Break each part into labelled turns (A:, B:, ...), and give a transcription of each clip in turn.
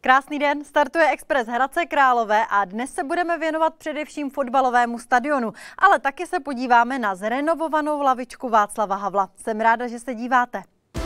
A: Krásný den, startuje Express Hradce Králové a dnes se budeme věnovat především fotbalovému stadionu, ale taky se podíváme na zrenovovanou lavičku Václava Havla. Jsem ráda, že se díváte.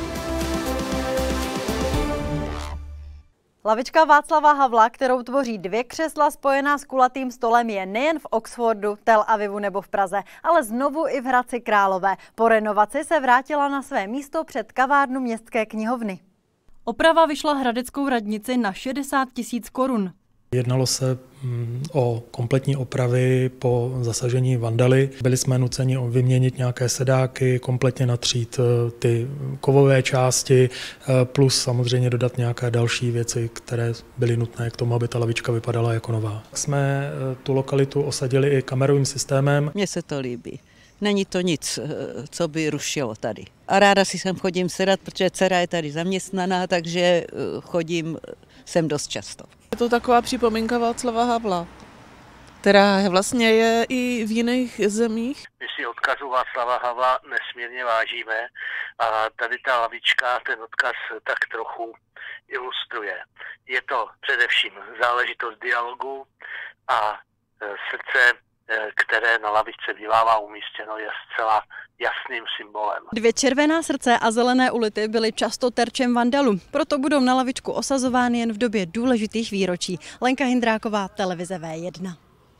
A: Lavička Václava Havla, kterou tvoří 2 křesla spojená s kulatým stolem, je nejen v Oxfordu, Tel Avivu nebo v Praze, ale znovu i v Hradci Králové. Po renovaci se vrátila na své místo před kavárnu Městské knihovny. Oprava vyšla hradeckou radnici na 60 000 korun.
B: Jednalo se o kompletní opravy po zasažení vandaly. Byli jsme nuceni vyměnit nějaké sedáky, kompletně natřít ty kovové části, plus samozřejmě dodat nějaké další věci, které byly nutné k tomu, aby ta lavička vypadala jako nová. Jsme tu lokalitu osadili i kamerovým systémem.
C: Mně se to líbí. Není to nic, co by rušilo tady. A ráda si sem chodím sedat, protože dcera je tady zaměstnaná, takže chodím sem dost často.
D: Je to taková připomínka Václava Havla, která vlastně je i v jiných zemích.
E: My si odkazu Václava Havla nesmírně vážíme a tady ta lavička ten odkaz tak trochu ilustruje. Je to především záležitost dialogu a srdce, které na lavičce bývává umístěno, je zcela jasným symbolem.
A: 2 červená srdce a zelené ulity byly často terčem vandalů, proto budou na lavičku osazovány jen v době důležitých výročí. Lenka Hindráková, televize V1.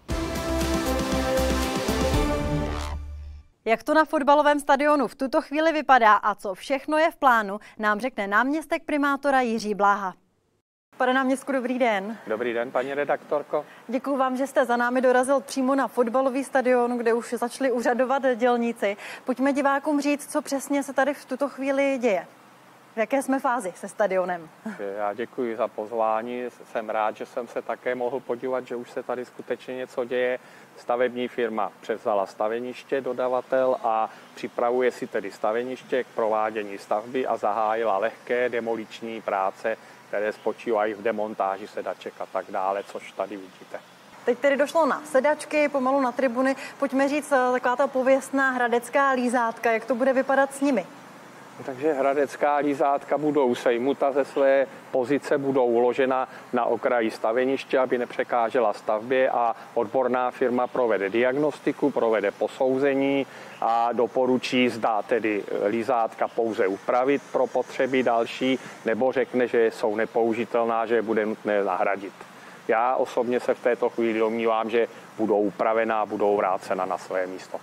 A: Jak to na fotbalovém stadionu v tuto chvíli vypadá a co všechno je v plánu, nám řekne náměstek primátora Jiří Bláha. Pane náměstku, dobrý den.
F: Dobrý den, paní redaktorko.
A: Děkuji vám, že jste za námi dorazil přímo na fotbalový stadion, kde už začali úřadovat dělníci. Pojďme divákům říct, co přesně se tady v tuto chvíli děje. V jaké jsme fázi se stadionem?
F: Já děkuji za pozvání. Jsem rád, že jsem se také mohl podívat, že už se tady skutečně něco děje. Stavební firma převzala staveniště, dodavatel, a připravuje si tedy staveniště k provádění stavby a zahájila lehké demoliční práce, které spočívají v demontáži sedaček a tak dále, což tady vidíte.
A: Teď tedy došlo na sedačky, pomalu na tribuny. Pojďme říct, taková ta pověstná hradecká lízátka, jak to bude vypadat s nimi?
F: Takže hradecká lízátka budou sejmuta ze své pozice, budou uložena na okraji staveniště, aby nepřekážela stavbě, a odborná firma provede diagnostiku, provede posouzení a doporučí, zda tedy lízátka pouze upravit pro potřeby další, nebo řekne, že jsou nepoužitelná, že je bude nutné nahradit. Já osobně se v této chvíli domnívám, že budou upravená a budou vrácena na své místo.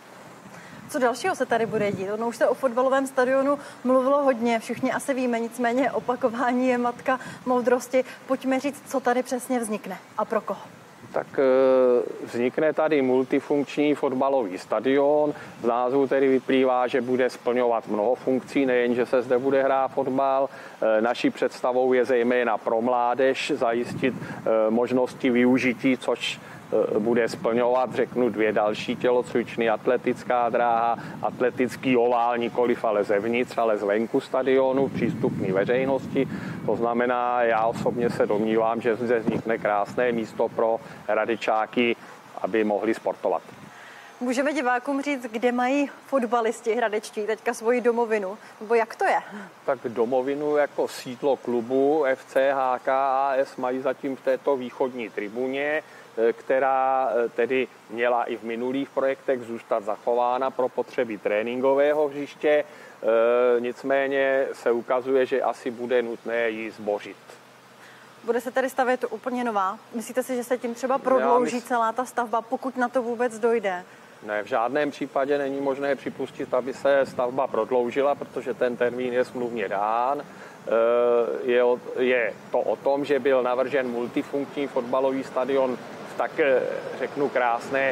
A: Co dalšího se tady bude dít? Ono už se o fotbalovém stadionu mluvilo hodně, všichni asi víme, nicméně opakování je matka moudrosti. Pojďme říct, co tady přesně vznikne a pro koho.
F: Tak vznikne tady multifunkční fotbalový stadion. Z názvu tedy vyplývá, že bude splňovat mnoho funkcí, nejen, že se zde bude hrát fotbal. Naší představou je zejména pro mládež zajistit možnosti využití, což bude splňovat, řeknu, 2 další tělocvičny: atletická dráha, atletický ovál, nikoliv ale zevnitř, ale zvenku stadionu, přístupný veřejnosti. To znamená, já osobně se domnívám, že zde vznikne krásné místo pro hradečáky, aby mohli sportovat.
A: Můžeme divákům říct, kde mají fotbalisti hradečtí teďka svoji domovinu, nebo jak to je?
F: Tak domovinu jako sídlo klubu FC HKAS mají zatím v této východní tribuně, která tedy měla i v minulých projektech zůstat zachována pro potřeby tréninkového hřiště. Nicméně se ukazuje, že asi bude nutné ji zbořit.
A: Bude se tady stavět úplně nová? Myslíte si, že se tím třeba prodlouží celá ta stavba, pokud na to vůbec dojde?
F: Ne, v žádném případě není možné připustit, aby se stavba prodloužila, protože ten termín je smluvně dán. Je to o tom, že byl navržen multifunkční fotbalový stadion v tak, řeknu, krásné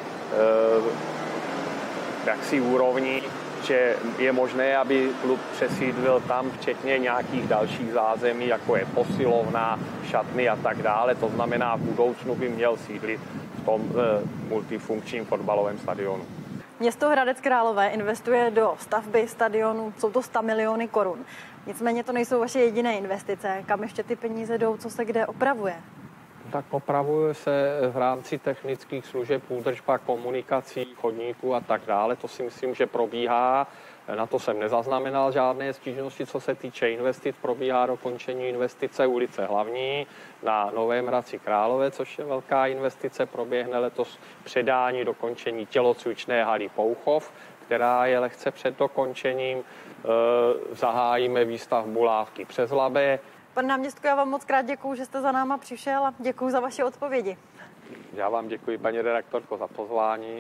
F: jaksi úrovni, že je možné, aby klub přesídlil tam, včetně nějakých dalších zázemí, jako je posilovna, šatny a tak dále. To znamená, v budoucnu by měl sídlit v tom multifunkčním fotbalovém stadionu.
A: Město Hradec Králové investuje do stavby stadionu, jsou to 100 miliony korun. Nicméně to nejsou vaše jediné investice. Kam ještě ty peníze jdou, co se kde opravuje?
F: Tak opravuje se v rámci technických služeb údržba komunikací, chodníků a tak dále. To si myslím, že probíhá. Na to jsem nezaznamenal žádné stížnosti, co se týče investic. Probíhá dokončení investice ulice Hlavní na Novém Hradci Králové, což je velká investice. Proběhne letos předání dokončení tělocvičné haly Pouchov, která je lehce před dokončením. Zahájíme výstavbu lávky Přes Labé.
A: Pane náměstku, já vám moc krát děkuju, že jste za náma přišel a děkuju za vaše odpovědi.
F: Já vám děkuji, paní redaktorko, za pozvání.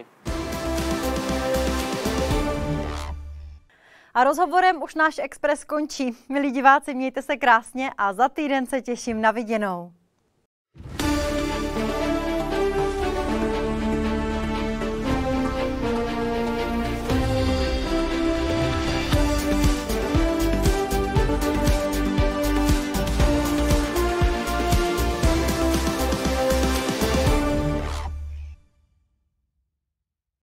A: A rozhovorem už náš Express končí. Milí diváci, mějte se krásně a za týden se těším na viděnou.